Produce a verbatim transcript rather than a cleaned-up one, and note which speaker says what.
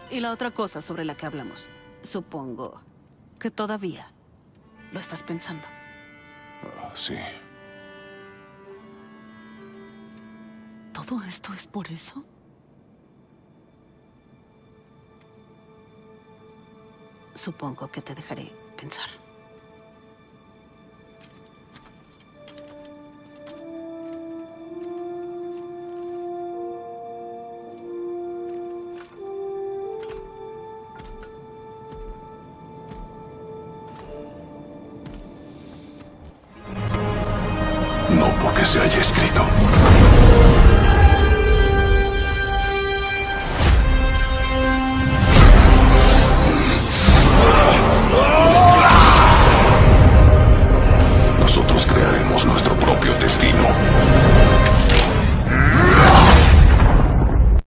Speaker 1: Y la otra cosa sobre la que hablamos. Supongo que todavía lo estás pensando.
Speaker 2: Ah, sí.
Speaker 1: ¿Todo esto es por eso? Supongo que te dejaré pensar.
Speaker 2: No porque se haya escrito.